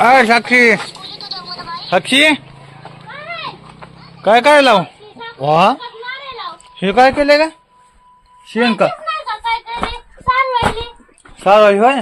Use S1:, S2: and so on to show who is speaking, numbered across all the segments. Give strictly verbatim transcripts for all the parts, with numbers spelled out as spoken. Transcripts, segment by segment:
S1: अय साक्षी साक्षी काय काय लाव वा हे काय केलंय का शेण का सारवाई होय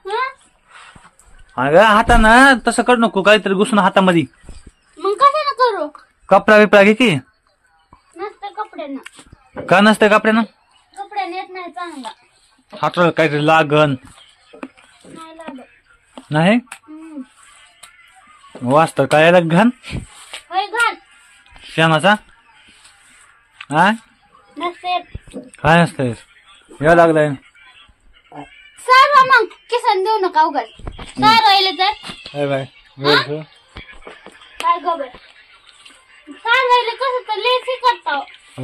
S1: अगं हातानं तसं करू नको काहीतरी घुसून हातामध्ये
S2: मग कशाला करू
S1: कपडा बिपडा घे की
S2: नसतं कपड्यानं
S1: का नसतंय कपड्यानं
S2: कपड्यानं येत नाही चांगला
S1: हाताला काहीतरी लागन
S2: नाही लागत
S1: नाही
S2: हम्म.
S1: वाचत काय घाण
S2: होय घाल
S1: शेणाचा हा
S2: नसते
S1: काय नसतंय या लागलाय
S2: सारवा मग किसन देऊ नका उगाच सारवायला तर
S1: काय बाय
S2: काय गबर सारवायला कसं तर लेसी करता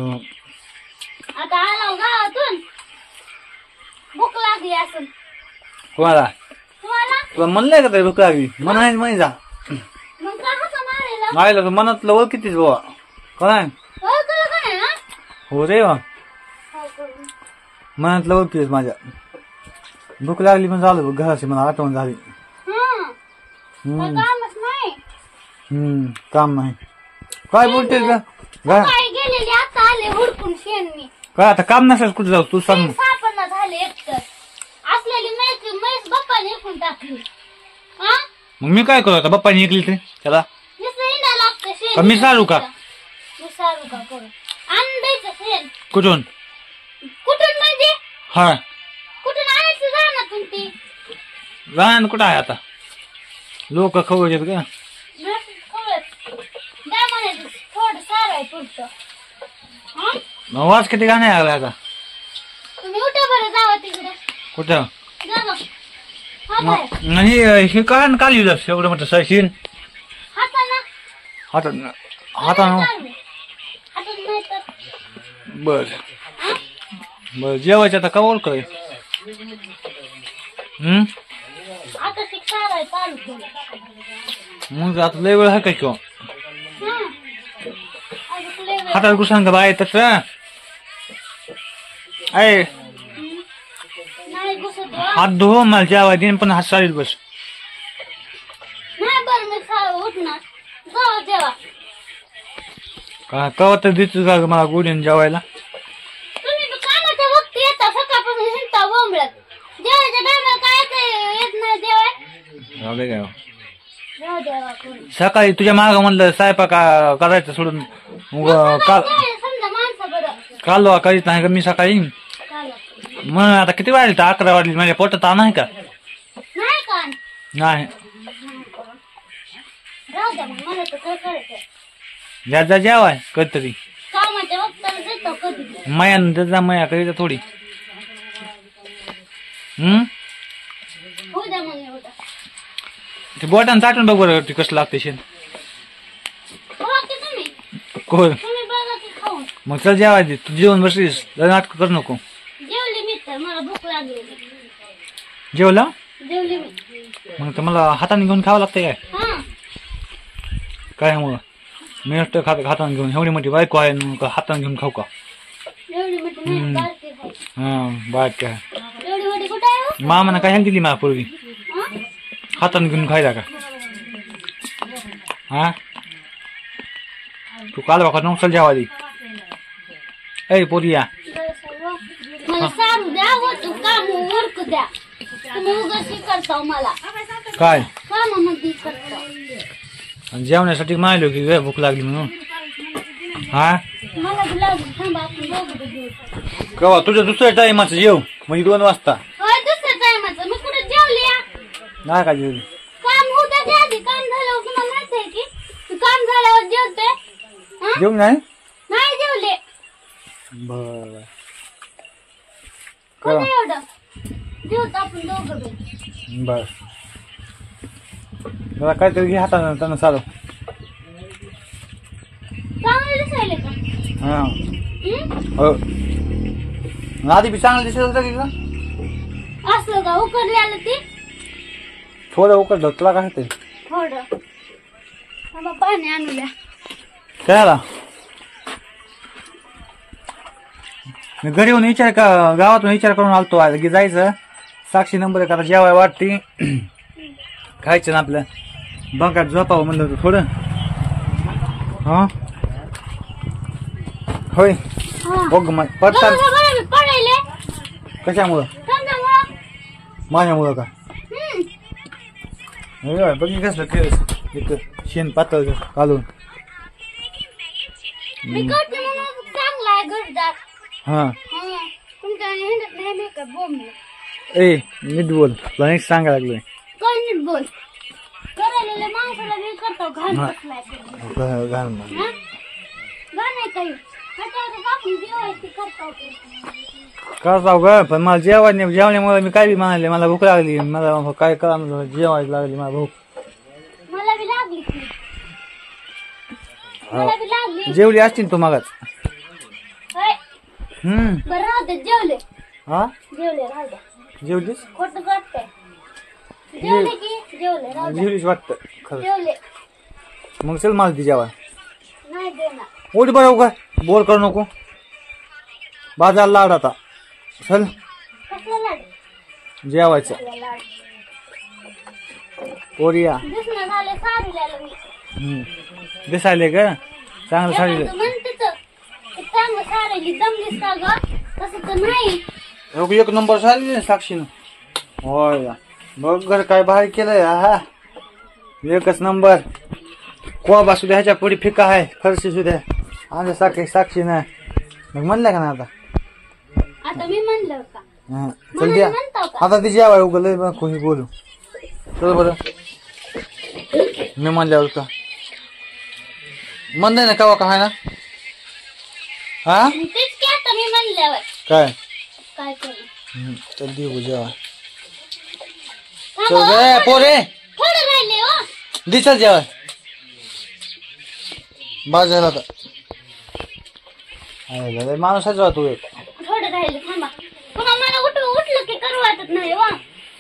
S2: आता आला गावातून भूक लागली असून
S1: कोणाला
S2: तुम्हाला
S1: तुला म्हणलंय का तरी भूक लागली मन आहे म्हणे जा
S2: मग का हसा मारायला
S1: मायला तर मनातलं ओळख कितीच बाबा काय
S2: ओळखलं का नाही ना
S1: हो रे बा
S2: काय करू
S1: मनातलं ओळख कितीच माझ्या भूक लागली पण झालं बघ घराची मला आठवण झाली
S2: हं
S1: हम्म
S2: काय कामच नाही
S1: हम्म काम नाही काय बोलतेस का काय
S2: काय गेलेले आता आले हुडकून शेण मी
S1: काय आता काम नसेल कुठे जाऊ तू सांग
S2: सापडणं झाले एकतर असलेली मैस मैस बाप्पाने एकूण टाकली हा
S1: मग मी काय करू आता बाप्पानी ऐकली ते त्याला
S2: नुसतं हिंडा लागतं शेण
S1: का मी सारू का
S2: मी सारू का करू आणून द्यायचं शेण
S1: कुठून
S2: कुठून म्हणजे
S1: हा
S2: कुठून आणायचं रानातून ती
S1: रान कुठं आहे आता लोक खबर येत का
S2: द्या म्हणायचं थोडं साराय पुढचं हं?
S1: मग वाज किती गाणे आला आता
S2: तुम्ही उठा बरं जावा तिकडे
S1: कुठं
S2: जा मग हा बाहेर.
S1: मग आणि हे काय काल येऊ एवढं म्हटलं सशीन
S2: हातानं
S1: हातात हातानं
S2: चालू. हातानं नाही तर
S1: बर बर जेवायचं आता कवळ काय हम्म
S2: आता ते साराय चालू केलं
S1: मग आता लय वेळ आहे काय किंवा
S2: हं. अजून लय वेळ.
S1: हातात घुसान का बाय तस आहे
S2: नाही घुसत हो.
S1: हात धुव मला जेवाय दिन पण हात चालेल बस
S2: नाही बरं मी सार उठणार जाऊ जेवा
S1: का कवा तर देतो का ग मला गोडीन जेवायला
S2: तुम्ही कामाच्या वक्ती येता सकाळपासून हिंडता बोंबलत जेवायच्या टायमाला काय ते येत नाही जेवाय
S1: जाऊ दे काय
S2: जाऊ देवा कोणी.
S1: सकाळी तुझ्या माग म्हणलं स्वयंपाक करायचं सोडून मग काल
S2: काय समजा माणसं बरं
S1: काल करीत नाही का मी सकाळी
S2: चालेल.
S1: मग आता किती वाजले तर अकरा वाजली माझ्या पोटात आ नाही का
S2: नाही का
S1: नाही
S2: राहू द्या मग मला तर काय करायचं
S1: जा जा जेवाय कधीतरी
S2: कामाच्या वक्ताला देतो कधी
S1: मायान जा माया कधी थोडी हम्म
S2: होऊ द्या मग एवढं
S1: ते बोटानं चाटून बघ बरं ते कसं लागते शेण
S2: हो की तुम्ही
S1: कोण
S2: तुम्ही बघा की खाऊन
S1: मग चल जेवाय दे तू जेवण बसलीस नाटक करू नको
S2: जेवली मी तर मला भूक लागली
S1: जेवला
S2: जेवली मी
S1: मग तर मला हाताने घेऊन खावं लागतंय काय
S2: हा
S1: काय मग मी एकटं खात हाताने घेऊन एवढी मोठी बायको आहे मग हाताने घेऊन खाऊ का
S2: एवढी मोठी मी बारकी आहे.
S1: हा बाय काय
S2: एवढी मोठी कुठे आहे हो?
S1: मामानं काय दिली मला पूर्वी
S2: हं?
S1: हाताने घेऊन खायला का हा तू काल बघा नवसल जेवा दे ऐ पोरी या
S2: मला सारू द्या व तू काम उरकू द्या तुम्ही उगाच हे करता मला
S1: काय
S2: कामामध्ये करता
S1: आणि जेवण्यासाठी माहिलो की गे भूक लागली म्हणून हा
S2: मला बी लागून थांबा आपण दोघं बी जेवू.
S1: कवा तुझ्या दुसऱ्या टाइमाचं जेव म्हणजे दोन वाजता
S2: होय दुसऱ्या टायमाचं मी कुठे जेवली या?
S1: नाही का जेवली
S2: काम उद्या द्या आधी काम झाल्यावर तुम्हाला माहित आहे की तू काम झाल्यावर जेवते हं?
S1: जेवण नाही
S2: नाही जेवले
S1: बर
S2: कोणी एवढं जेवतो आपण दोघं बी
S1: बर मला काहीतरी घे हातानं त्यांना चालू
S2: चांगले दिसायले का
S1: हा
S2: हं?
S1: हो आधी बी चांगलं दिसत होतं की का
S2: असलं का उकडल्याला ती
S1: थोडं उकडलं तुला काय ते
S2: थोडं थांबा पाणी आणू द्या
S1: काय आला मी घरी येऊन विचार का गावातून विचार करून आलतो की जायचं साक्षी नंबर करा जेवाय वाटती खायचं ना आपलं बंकात झोपावं म्हणलं होतं थोडं. हा होय
S2: हा.
S1: बघ मग पडतात
S2: बघा बरं मी पडायले.
S1: कशामुळं
S2: समजामुळं.
S1: माझ्यामुळं का
S2: हम्म.
S1: हे बघ मी कसलं केलं एक शेण पातळ घालून.
S2: मी करते म्हणून चांगला आहे घरदार.
S1: हा
S2: हा. तुमच्या हिंडत नाही मी का बोंबलं.
S1: ए नीट बोल तुला एक सांगायला लागलोय.
S2: काय नीट बोल. करायलेल्या माणसाला मी करतो घाण
S1: हा.
S2: बसलाय तुम्ही.
S1: घ- घाल ना.
S2: हा? घाण आहे काही. त्याच्यावर कापून जेवायची करतो की.
S1: का जाऊ ग पण मला जेवण जेवण्यामुळे मी काय बी म्हणाले मला भूक लागली मला काय करा जेवायला लागली मला भूक.
S2: मला बी लागली की. मला बी लागली.
S1: जेवली असतील तू मगाच.
S2: होय.
S1: हम्म
S2: बरं राहू दे जेवले.
S1: हा
S2: जेवले राहू दे.
S1: जेवलीस
S2: खोटं करते. जेवले की जेवले राहू दे.
S1: जेवलीस वाटतं खरं.
S2: जेवले.
S1: मग चल मला ती जेवाय
S2: नाही देणार.
S1: उठ बरं का बोर करू नको बाजार लाड आता चल
S2: कसलं लाड?
S1: जेवायचं
S2: कसलं लाड?
S1: पोरिया.
S2: दिसणं झाले साडीला मी.
S1: हम्म दिसायले ग चांगलं साडी
S2: म्हणते तर ते चांगलं साडीली जमलीस का ग? तसं तर नाही.
S1: एक नंबर साडी साक्षीनं. होय बघ घर काय भारी केलंय हा एकच नंबर. कोबा सुद्धा ह्याच्या पुढे फिका आहे फरशी सुद्धा आमच्या साक्षी साक्षीनं मग म्हणलं का ना आता
S2: आता मी म्हणलं का?
S1: हा, चल द्या
S2: म्हणतो का?
S1: आता ती जेवाय उगल कोणी बोलू चल बरं मी म्हणल्यावर का म्हणलंय ना कवा का आहे ना हा
S2: तेच की आता मी म्हणल्यावर
S1: काय
S2: काय करू?
S1: हम्म, चल देऊ जेवा
S2: थांबा,
S1: चल
S2: हो,
S1: गे
S2: थोडं-
S1: पोरे
S2: थोडं राहिले हो.
S1: दे चल जेवाय बाज झाला आता अरे दादा माणूसच राहतो एक
S2: थोडं राहिले थांबा. पुन्हा मला उठ उठलं की करू वाटत नाही वा.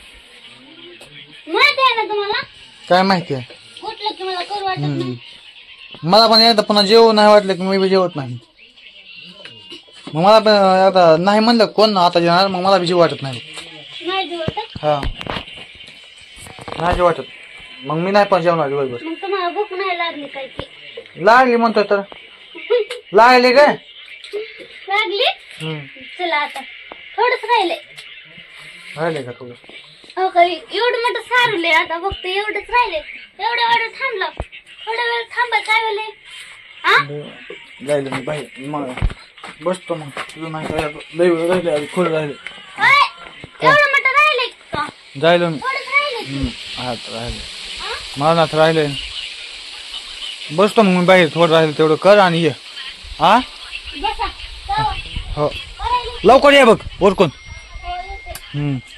S2: माहिती आहे ना तुम्हाला
S1: काय माहिती आहे
S2: उठलं की मला करू वाटत नाही.
S1: मला पण एकदा पुन्हा जेवू नाही वाटलं की मी बी जेवत नाही मग मला पण आता नाही म्हणलं कोण आता जेवणार मग मला बी जेव वाटत नाही
S2: नाही जेवत.
S1: हा नाही जेव वाटत मग मी नाही पण जेवणार दिवसभर
S2: मग तुम्हाला भूक नाही लागली काय की
S1: लागली म्हणतोय तर लागली काय
S2: लागली.
S1: हम्म
S2: चला आता थोडंच राहिले.
S1: राहिले का थोडं
S2: हो काही एवढं मोठं सारले आता फक्त एवढंच राहिले. एवढ्या वेळ थांबलं थोड्या वेळ थांबा काय होले हा
S1: जायला मी बाहेर मग बसतो मग तुझं नाही काय लय वेळ राहिले आधी खोड राहिले
S2: होय? एवढं मोठं राहिले का?
S1: जायला मी
S2: थोडंच राहिले की.
S1: हम्म, हा राहिले
S2: हा?
S1: मला नाथ राहिले बसतो मग मी बाहेर थोडं राहिलं तेवढं कर आणि ये हा
S2: बसा जावा.
S1: हो
S2: करायला.
S1: लवकर ये बघ ओरकून
S2: हो, येते.
S1: हम्म